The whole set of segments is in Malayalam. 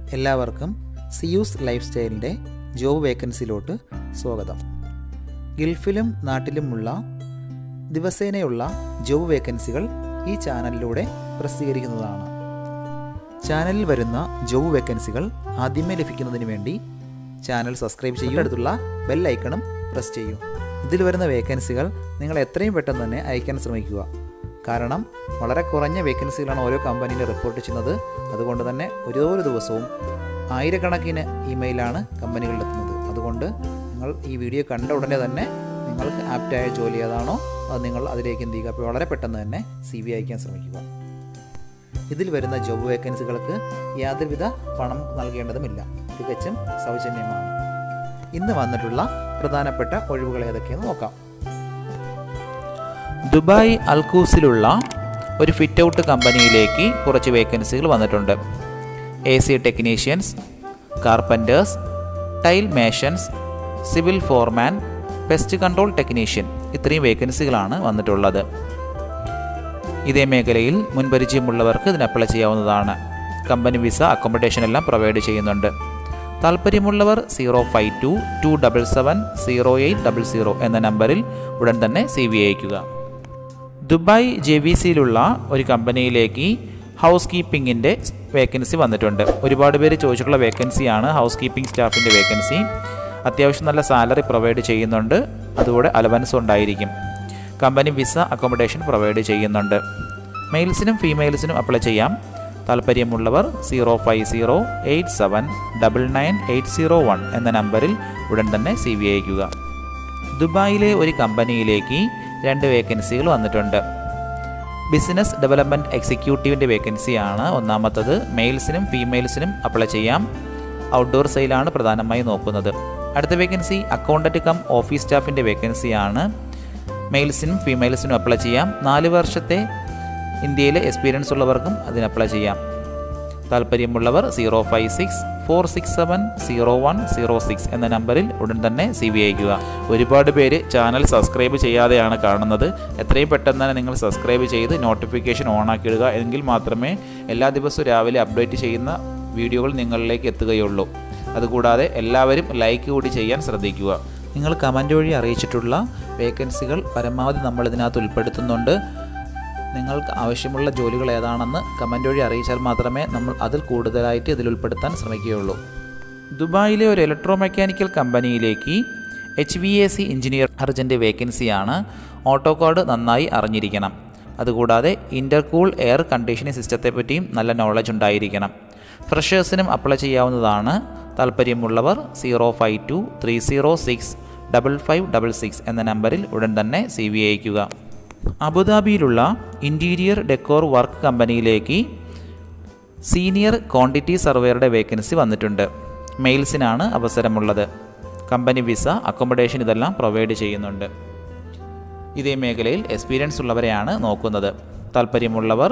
എല്ലാവർക്കും സിയൂസ് ലൈഫ് സ്റ്റൈലിൻ്റെ ജോബ് വേക്കൻസിയിലോട്ട് സ്വാഗതം. ഗൾഫിലും നാട്ടിലുമുള്ള ദിവസേനയുള്ള ജോബ് വേക്കൻസികൾ ഈ ചാനലിലൂടെ പ്രസിദ്ധീകരിക്കുന്നതാണ്. ചാനലിൽ വരുന്ന ജോബ് വേക്കൻസികൾ ആദ്യമേ ലഭിക്കുന്നതിന് വേണ്ടി ചാനൽ സബ്സ്ക്രൈബ് ചെയ്യുക, അടുത്തുള്ള ബെൽ ഐക്കണും പ്രസ് ചെയ്യൂ. ഇതിൽ വരുന്ന വേക്കൻസികൾ നിങ്ങൾ എത്രയും പെട്ടെന്ന് തന്നെ അയക്കാൻ ശ്രമിക്കുക. കാരണം വളരെ കുറഞ്ഞ വേക്കൻസികളാണ് ഓരോ കമ്പനിയിൽ റിപ്പോർട്ട് ചെയ്യുന്നത്. അതുകൊണ്ട് തന്നെ ഓരോ ദിവസവും ആയിരക്കണക്കിന് ഇമെയിലാണ് കമ്പനികളിലെത്തുന്നത്. അതുകൊണ്ട് നിങ്ങൾ ഈ വീഡിയോ കണ്ട ഉടനെ തന്നെ നിങ്ങൾക്ക് ആപ്റ്റായ ജോലി ഏതാണോ അത് നിങ്ങൾ അതിലേക്ക് എന്ത് ചെയ്യുക, അപ്പോൾ വളരെ പെട്ടെന്ന് തന്നെ CV അയക്കാൻ ശ്രമിക്കുക. ഇതിൽ വരുന്ന ജോബ് വേക്കൻസികൾക്ക് യാതൊരുവിധ പണം നൽകേണ്ടതുമില്ല, തികച്ചും സൗജന്യമാണ്. ഇന്ന് വന്നിട്ടുള്ള പ്രധാനപ്പെട്ട ഒഴിവുകൾ ഏതൊക്കെയെന്ന് നോക്കാം. ദുബായ് അൽക്കൂസിലുള്ള ഒരു ഫിറ്റ് ഔട്ട് കമ്പനിയിലേക്ക് കുറച്ച് വേക്കൻസികൾ വന്നിട്ടുണ്ട്. AC technicians, carpenters, tile masons, civil foreman, pest control technician, ഇത്രയും വേക്കൻസികളാണ് വന്നിട്ടുള്ളത്. ഇതേ മേഖലയിൽ മുൻപരിചയമുള്ളവർക്ക് ഇതിന് അപ്ലൈ ചെയ്യാവുന്നതാണ്. കമ്പനി വിസ, അക്കോമഡേഷൻ എല്ലാം പ്രൊവൈഡ് ചെയ്യുന്നുണ്ട്. താല്പര്യമുള്ളവർ 05277700800 എന്ന നമ്പറിൽ ഉടൻ തന്നെ CV അയയ്ക്കുക. ദുബായ് JVCയിലുള്ള ഒരു കമ്പനിയിലേക്ക് ഹൗസ് കീപ്പിങ്ങിൻ്റെ വേക്കൻസി വന്നിട്ടുണ്ട്. ഒരുപാട് പേര് ചോദിച്ചിട്ടുള്ള വേക്കൻസിയാണ് ഹൗസ് കീപ്പിംഗ് സ്റ്റാഫിൻ്റെ വേക്കൻസി. അത്യാവശ്യം നല്ല സാലറി പ്രൊവൈഡ് ചെയ്യുന്നുണ്ട്, അതുകൂടെ അലവൻസ് ഉണ്ടായിരിക്കും. കമ്പനി വിസ, അക്കോമഡേഷൻ പ്രൊവൈഡ് ചെയ്യുന്നുണ്ട്. മെയിൽസിനും ഫീമെയിൽസിനും അപ്ലൈ ചെയ്യാം. താല്പര്യമുള്ളവർ 05087999801 എന്ന നമ്പറിൽ ഉടൻ തന്നെ CV അയയ്ക്കുക. ദുബായിലെ ഒരു കമ്പനിയിലേക്ക് 2 വേക്കൻസികൾ വന്നിട്ടുണ്ട്. ബിസിനസ് ഡെവലപ്മെൻറ്റ് എക്സിക്യൂട്ടീവിൻ്റെ വേക്കൻസിയാണ് ഒന്നാമത്തത്. മെയിൽസിനും ഫീമെയിൽസിനും അപ്ലൈ ചെയ്യാം. ഔട്ട്ഡോർ സെയിലാണ് പ്രധാനമായി നോക്കുന്നത്. അടുത്ത വേക്കൻസി അക്കൗണ്ടൻറ്റ് കം ഓഫീസ് സ്റ്റാഫിൻ്റെ വേക്കൻസിയാണ്. മെയിൽസിനും ഫീമെയിൽസിനും അപ്ലൈ ചെയ്യാം. 4 വർഷത്തെ ഇന്ത്യയിലെ എക്സ്പീരിയൻസ് ഉള്ളവർക്കും അതിന് അപ്ലൈ ചെയ്യാം. താല്പര്യമുള്ളവർ 05646700106 എന്ന നമ്പറിൽ ഉടൻ തന്നെ CV അയയ്ക്കുക. ഒരുപാട് പേര് ചാനൽ സബ്സ്ക്രൈബ് ചെയ്യാതെയാണ് കാണുന്നത്. എത്രയും പെട്ടെന്ന് തന്നെ നിങ്ങൾ സബ്സ്ക്രൈബ് ചെയ്ത് നോട്ടിഫിക്കേഷൻ ഓൺ ആക്കിയിടുക. എങ്കിൽ മാത്രമേ എല്ലാ ദിവസവും രാവിലെ അപ്ഡേറ്റ് ചെയ്യുന്ന വീഡിയോകൾ നിങ്ങളിലേക്ക് എത്തുകയുള്ളൂ. അതുകൂടാതെ എല്ലാവരും ലൈക്ക് കൂടി ചെയ്യാൻ ശ്രദ്ധിക്കുക. നിങ്ങൾ കമൻറ്റ് വഴി അറിയിച്ചിട്ടുള്ള വേക്കൻസികൾ പരമാവധി നമ്മൾ ഇതിനകത്ത് ഉൾപ്പെടുത്തുന്നുണ്ട്. നിങ്ങൾക്ക് ആവശ്യമുള്ള ജോലികൾ ഏതാണെന്ന് കമൻറ്റ് വഴി അറിയിച്ചാൽ മാത്രമേ നമ്മൾ അതിൽ കൂടുതലായിട്ട് ഇതിൽ ഉൾപ്പെടുത്താൻ ശ്രമിക്കുകയുള്ളൂ. ദുബായിലെ ഒരു ഇലക്ട്രോ മെക്കാനിക്കൽ കമ്പനിയിലേക്ക് HVAC എഞ്ചിനീയർ അർജൻറ്റ് വേക്കൻസിയാണ്. ഓട്ടോ കാർഡ് നന്നായി അറിഞ്ഞിരിക്കണം. അതുകൂടാതെ ഇൻ്റർകൂൾ എയർ കണ്ടീഷനിങ് സിസ്റ്റത്തെ പറ്റിയും നല്ല നോളജ് ഉണ്ടായിരിക്കണം. ഫ്രഷേഴ്സിനും അപ്ലൈ ചെയ്യാവുന്നതാണ്. താല്പര്യമുള്ളവർ 05230655566 എന്ന നമ്പറിൽ ഉടൻ തന്നെ CV അയയ്ക്കുക. അബുദാബിയിലുള്ള ഇൻറ്റീരിയർ ഡെക്കോർ വർക്ക് കമ്പനിയിലേക്ക് സീനിയർ ക്വാണ്ടിറ്റി സർവേയറുടെ വേക്കൻസി വന്നിട്ടുണ്ട്. മെയിൽസിനാണ് അവസരമുള്ളത്. കമ്പനി വിസ, അക്കോമഡേഷൻ ഇതെല്ലാം പ്രൊവൈഡ് ചെയ്യുന്നുണ്ട്. ഇതേ മേഖലയിൽ എക്സ്പീരിയൻസ് ഉള്ളവരെയാണ് നോക്കുന്നത്. താല്പര്യമുള്ളവർ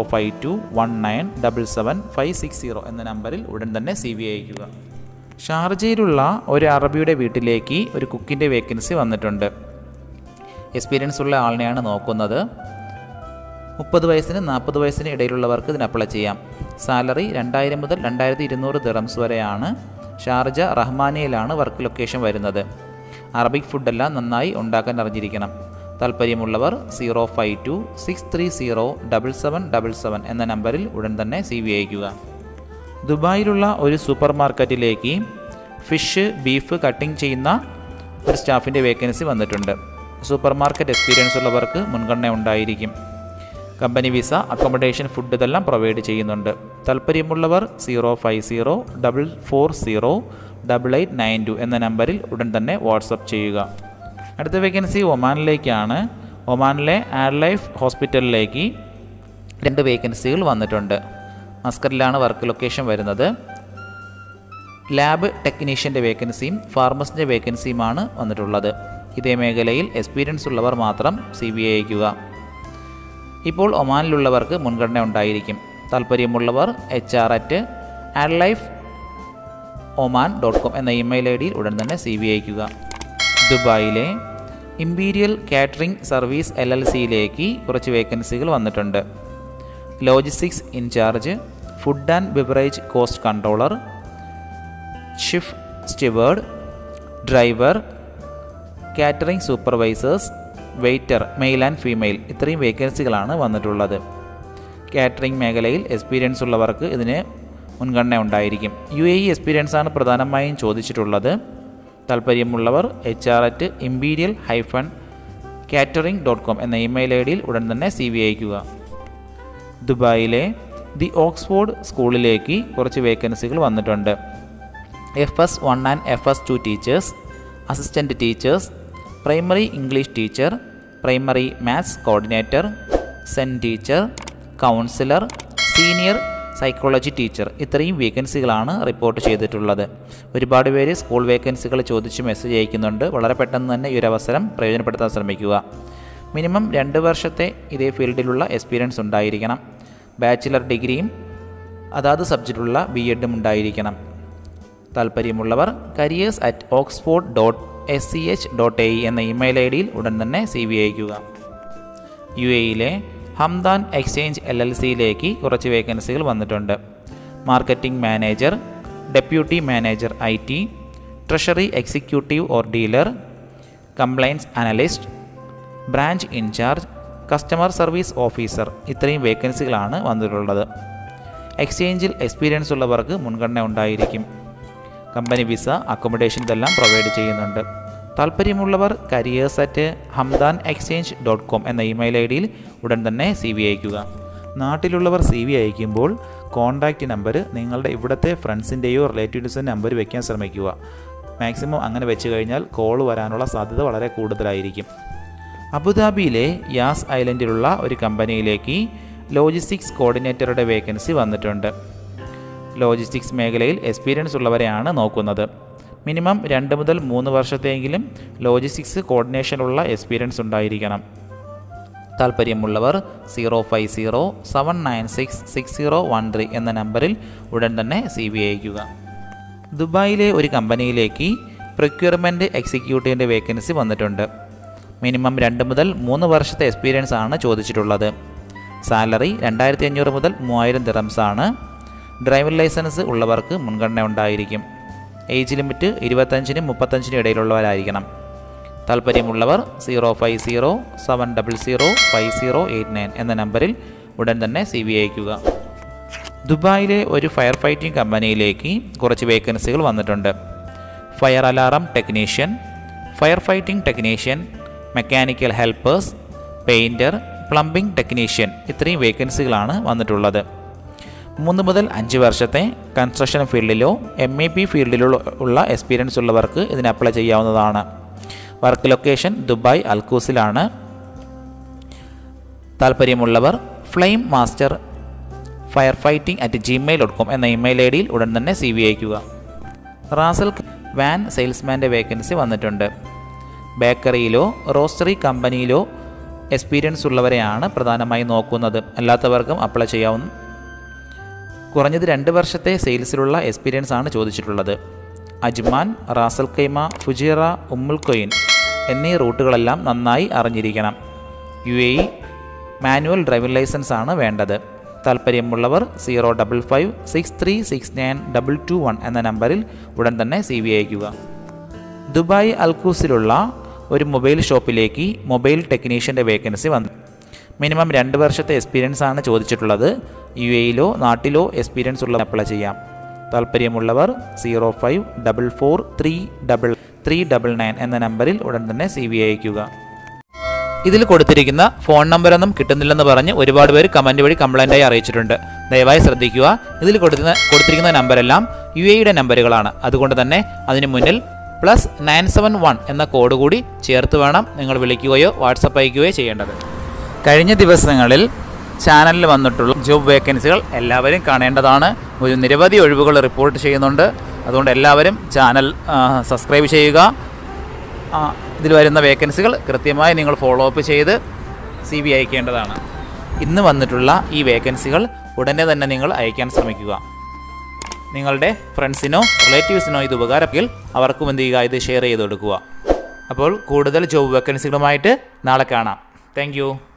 05219777560 എന്ന നമ്പറിൽ ഉടൻ തന്നെ CV അയയ്ക്കുക. ഷാർജയിലുള്ള ഒരു അറബിയുടെ വീട്ടിലേക്ക് ഒരു കുക്കിൻ്റെ വേക്കൻസി വന്നിട്ടുണ്ട്. എക്സ്പീരിയൻസ് ഉള്ള ആളിനെയാണ് നോക്കുന്നത്. 30 വയസ്സിന് 40 വയസ്സിന് ഇടയിലുള്ളവർക്ക് ഇതിന് അപ്ലൈ ചെയ്യാം. സാലറി 2000 മുതൽ 2200 ദിറംസ് വരെയാണ്. ഷാർജ റഹ്മാനിയയിലാണ് വർക്ക് ലൊക്കേഷൻ വരുന്നത്. അറബിക് ഫുഡെല്ലാം നന്നായി ഉണ്ടാക്കാൻ അറിഞ്ഞിരിക്കണം. താല്പര്യമുള്ളവർ 05263077777 എന്ന നമ്പറിൽ ഉടൻ തന്നെ CV അയയ്ക്കുക. ദുബായിലുള്ള ഒരു സൂപ്പർ മാർക്കറ്റിലേക്ക് ഫിഷ്, ബീഫ് കട്ടിംഗ് ചെയ്യുന്ന ഒരു സ്റ്റാഫിൻ്റെ വേക്കൻസി വന്നിട്ടുണ്ട്. സൂപ്പർ മാർക്കറ്റ് എക്സ്പീരിയൻസ് ഉള്ളവർക്ക് മുൻഗണന ഉണ്ടായിരിക്കും. കമ്പനി വിസ, അക്കോമഡേഷൻ, ഫുഡ് ഇതെല്ലാം പ്രൊവൈഡ് ചെയ്യുന്നുണ്ട്. താല്പര്യമുള്ളവർ 05044088892 എന്ന നമ്പറിൽ ഉടൻ തന്നെ വാട്സപ്പ് ചെയ്യുക. അടുത്ത വേക്കൻസി ഒമാനിലേക്കാണ്. ഒമാനിലെ ആഡ്ലൈഫ് ഹോസ്പിറ്റലിലേക്ക് 2 വേക്കൻസികൾ വന്നിട്ടുണ്ട്. മസ്കറ്റിലാണ് വർക്ക് ലൊക്കേഷൻ വരുന്നത്. ലാബ് ടെക്നീഷ്യൻ്റെ വേക്കൻസിയും ഫാർമസിൻ്റെ വേക്കൻസിയുമാണ് വന്നിട്ടുള്ളത്. ഇതേ മേഖലയിൽ എക്സ്പീരിയൻസ് ഉള്ളവർ മാത്രം CV അയയ്ക്കുക. ഇപ്പോൾ ഒമാനിലുള്ളവർക്ക് മുൻഗണന ഉണ്ടായിരിക്കും. താല്പര്യമുള്ളവർ HR@adlifeoman.com എന്ന ഇമെയിൽ ID ഉടൻ തന്നെ CV അയയ്ക്കുക. ദുബായിലെ ഇമ്പീരിയൽ കാറ്ററിംഗ് സർവീസ് LLCയിലേക്ക് കുറച്ച് വേക്കൻസികൾ വന്നിട്ടുണ്ട്. Logistics incharge, food and beverage cost controller, shift steward, driver, catering supervisors, waiter male and female ഇത്രയും വേക്കൻസികളാണ് വന്നിട്ടുള്ളത്. കാറ്ററിംഗ് മേഖലയിൽ എക്സ്പീരിയൻസ് ഉള്ളവർക്ക് ഇതിന് മുൻഗണന ഉണ്ടായിരിക്കും. UAE എക്സ്പീരിയൻസ് ആണ് പ്രധാനമായും ചോദിച്ചിട്ടുള്ളത്. താല്പര്യമുള്ളവർ hr@imperial-catering.com എന്ന ഇമെയിൽ ID യിൽ ഉടൻ തന്നെ CV അയയ്ക്കുക. ദുബായിലെ ദി ഓക്സ്ഫോർഡ് സ്കൂളിലേക്ക് കുറച്ച് വേക്കൻസികൾ വന്നിട്ടുണ്ട്. FS1 and FS2 teachers, assistant teachers, primary English teacher, primary maths coordinator, SEN teacher, counsellor, senior psychology teacher ഇത്രയും വേക്കൻസികളാണ് റിപ്പോർട്ട് ചെയ്തിട്ടുള്ളത്. ഒരുപാട് പേര് സ്കൂൾ വേക്കൻസികൾ ചോദിച്ച് മെസ്സേജ് അയക്കുന്നുണ്ട്. വളരെ പെട്ടെന്ന് തന്നെ ഈ ഒരു അവസരം പ്രയോജനപ്പെടുത്താൻ ശ്രമിക്കുക. മിനിമം 2 വർഷത്തെ ഇതേ ഫീൽഡിലുള്ള എക്സ്പീരിയൻസ് ഉണ്ടായിരിക്കണം. ബാച്ചിലർ ഡിഗ്രിയും അതാത് സബ്ജക്റ്റുള്ള BEdും ഉണ്ടായിരിക്കണം. താല്പര്യമുള്ളവർ careers@oxford.sch.ae എന്ന ഇമെയിൽ ID യിൽ ഉടൻ തന്നെ CV അയയ്ക്കുക. UAEയിലെ ഹംദാൻ എക്സ്ചേഞ്ച് LLCയിലേക്ക് കുറച്ച് വേക്കൻസികൾ വന്നിട്ടുണ്ട്. Marketing manager, deputy manager IT, treasury executive or dealer, compliance analyst, branch incharge, customer service officer ഇത്രയും വേക്കൻസികളാണ് വന്നിട്ടുള്ളത്. എക്സ്ചേഞ്ചിൽ എക്സ്പീരിയൻസ് ഉള്ളവർക്ക് മുൻഗണന ഉണ്ടായിരിക്കും. കമ്പനി വിസ, അക്കോമഡേഷൻ ഇതെല്ലാം പ്രൊവൈഡ് ചെയ്യുന്നുണ്ട്. താല്പര്യമുള്ളവർ careers@hamdanexchange.com എന്ന ഇമെയിൽ ID യിൽ ഉടൻ തന്നെ CV അയയ്ക്കുക. നാട്ടിലുള്ളവർ CV അയക്കുമ്പോൾ കോൺടാക്റ്റ് നമ്പർ നിങ്ങളുടെ ഇവിടുത്തെ ഫ്രണ്ട്സിൻ്റെയോ റിലേറ്റീവ്സിൻ്റെ നമ്പർ വയ്ക്കാൻ ശ്രമിക്കുക. മാക്സിമം അങ്ങനെ വെച്ച് കഴിഞ്ഞാൽ കോൾ വരാനുള്ള സാധ്യത വളരെ കൂടുതലായിരിക്കും. അബുദാബിയിലെ യാസ് ഐലൻഡിലുള്ള ഒരു കമ്പനിയിലേക്ക് ലോജിസ്റ്റിക്സ് കോർഡിനേറ്ററുടെ വേക്കൻസി വന്നിട്ടുണ്ട്. ലോജിസ്റ്റിക്സ് മേഖലയിൽ എക്സ്പീരിയൻസ് ഉള്ളവരെയാണ് നോക്കുന്നത്. മിനിമം 2 മുതൽ 3 വർഷത്തെയെങ്കിലും ലോജിസ്റ്റിക്സ് കോർഡിനേഷനുള്ള എക്സ്പീരിയൻസ് ഉണ്ടായിരിക്കണം. താല്പര്യമുള്ളവർ 050-796-6013 എന്ന നമ്പറിൽ ഉടൻ തന്നെ CV അയയ്ക്കുക. ദുബായിലെ ഒരു കമ്പനിയിലേക്ക് പ്രൊക്യൂർമെൻറ്റ് എക്സിക്യൂട്ടീവിൻ്റെ വേക്കൻസി വന്നിട്ടുണ്ട്. മിനിമം 2 മുതൽ 3 വർഷത്തെ എക്സ്പീരിയൻസ് ആണ് ചോദിച്ചിട്ടുള്ളത്. സാലറി 2500 മുതൽ 3000 ദിറംസ് ആണ്. ഡ്രൈവിംഗ് ലൈസൻസ് ഉള്ളവർക്ക് മുൻഗണന ഉണ്ടായിരിക്കും. ഏജ് ലിമിറ്റ് 25-നും 35-നും ഇടയിലുള്ളവരായിരിക്കണം. താല്പര്യമുള്ളവർ 050-700-5089 എന്ന നമ്പറിൽ ഉടൻ തന്നെ CV അയയ്ക്കുക. ദുബായിലെ ഒരു ഫയർ ഫൈറ്റിംഗ് കമ്പനിയിലേക്ക് കുറച്ച് വേക്കൻസികൾ വന്നിട്ടുണ്ട്. Fire alarm technician, fire fighting technician, mechanical helpers, painter, plumbing technician ഇത്രയും വേക്കൻസികളാണ് വന്നിട്ടുള്ളത്. 3 മുതൽ 5 വർഷത്തെ കൺസ്ട്രക്ഷൻ ഫീൽഡിലോ MEP ഫീൽഡിലോ ഉള്ള എക്സ്പീരിയൻസ് ഉള്ളവർക്ക് ഇതിന് അപ്ലൈ ചെയ്യാവുന്നതാണ്. വർക്ക് ലൊക്കേഷൻ ദുബായ് അൽക്കൂസിലാണ്. താല്പര്യമുള്ളവർ ഫ്ലെയിം മാസ്റ്റർ ഫയർ ഫൈറ്റിംഗ്@gmail.com എന്ന ഇമെയിൽ ID യിൽ ഉടൻ തന്നെ CV അയയ്ക്കുക. റാസൽ വാൻ സെയിൽസ്മാൻ്റെ വേക്കൻസി വന്നിട്ടുണ്ട്. ബേക്കറിയിലോ റോസ്റ്ററി കമ്പനിയിലോ എക്സ്പീരിയൻസ് ഉള്ളവരെയാണ് പ്രധാനമായി നോക്കുന്നത്. അല്ലാത്തവർക്കും അപ്ലൈ ചെയ്യാവുന്ന കുറഞ്ഞത് 2 വർഷത്തെ സെയിൽസിലുള്ള എക്സ്പീരിയൻസ് ആണ് ചോദിച്ചിട്ടുള്ളത്. അജ്മാൻ, റാസൽ ഖൈമ, ഫുജീറ, ഉമ്മുൽ ഖൊയ്ൻ എന്നീ റൂട്ടുകളെല്ലാം നന്നായി അറിഞ്ഞിരിക്കണം. UAE മാനുവൽ ഡ്രൈവിംഗ് ലൈസൻസ് ആണ് വേണ്ടത്. താല്പര്യമുള്ളവർ 055-6369-221 എന്ന നമ്പറിൽ ഉടൻ തന്നെ CV അയയ്ക്കുക. ദുബായ് അൽക്കൂസിലുള്ള ഒരു മൊബൈൽ ഷോപ്പിലേക്ക് മൊബൈൽ ടെക്നീഷ്യൻ്റെ വേക്കൻസി വന്നു. മിനിമം 2 വർഷത്തെ എക്സ്പീരിയൻസ് ആണ് ചോദിച്ചിട്ടുള്ളത്. UAEയിലോ നാട്ടിലോ എക്സ്പീരിയൻസ് ഉള്ള അപ്ലൈ ചെയ്യാം. താല്പര്യമുള്ളവർ 054433399 എന്ന നമ്പറിൽ ഉടൻ തന്നെ CV അയയ്ക്കുക. ഇതിൽ കൊടുത്തിരിക്കുന്ന ഫോൺ നമ്പറൊന്നും കിട്ടുന്നില്ലെന്ന് പറഞ്ഞ് ഒരുപാട് പേര് കമൻറ്റ് വഴി കംപ്ലൈൻറ്റായി അറിയിച്ചിട്ടുണ്ട്. ദയവായി ശ്രദ്ധിക്കുക. ഇതിൽ കൊടുത്തിരിക്കുന്ന നമ്പരെല്ലാം UAEയുടെ നമ്പറുകളാണ്. അതുകൊണ്ട് തന്നെ അതിന് മുന്നിൽ +971 എന്ന കോഡ് കൂടി ചേർത്ത് വേണം നിങ്ങൾ വിളിക്കുകയോ വാട്സപ്പ് അയക്കുകയോ ചെയ്യേണ്ടത്. കഴിഞ്ഞ ദിവസങ്ങളിൽ ചാനലിൽ വന്നിട്ടുള്ള ജോബ് വേക്കൻസികൾ എല്ലാവരും കാണേണ്ടതാണ്. ഒരു നിരവധി ഒഴിവുകൾ റിപ്പോർട്ട് ചെയ്യുന്നുണ്ട്. അതുകൊണ്ട് എല്ലാവരും ചാനൽ സബ്സ്ക്രൈബ് ചെയ്യുക. ഇതിൽ വരുന്ന വേക്കൻസികൾ കൃത്യമായി നിങ്ങൾ ഫോളോ അപ്പ് ചെയ്ത് CV അയക്കേണ്ടതാണ്. ഇന്ന് വന്നിട്ടുള്ള ഈ വേക്കൻസികൾ ഉടനെ തന്നെ നിങ്ങൾ അയക്കാൻ ശ്രമിക്കുക. നിങ്ങളുടെ ഫ്രണ്ട്സിനോ റിലേറ്റീവ്സിനോ ഇത് ഉപകാരമെങ്കിൽ അവർക്കും എന്ത് ചെയ്യുക, ഇത് ഷെയർ ചെയ്ത് കൊടുക്കുക. അപ്പോൾ കൂടുതൽ ജോബ് വേക്കൻസികളുമായിട്ട് നാളെ കാണാം. താങ്ക്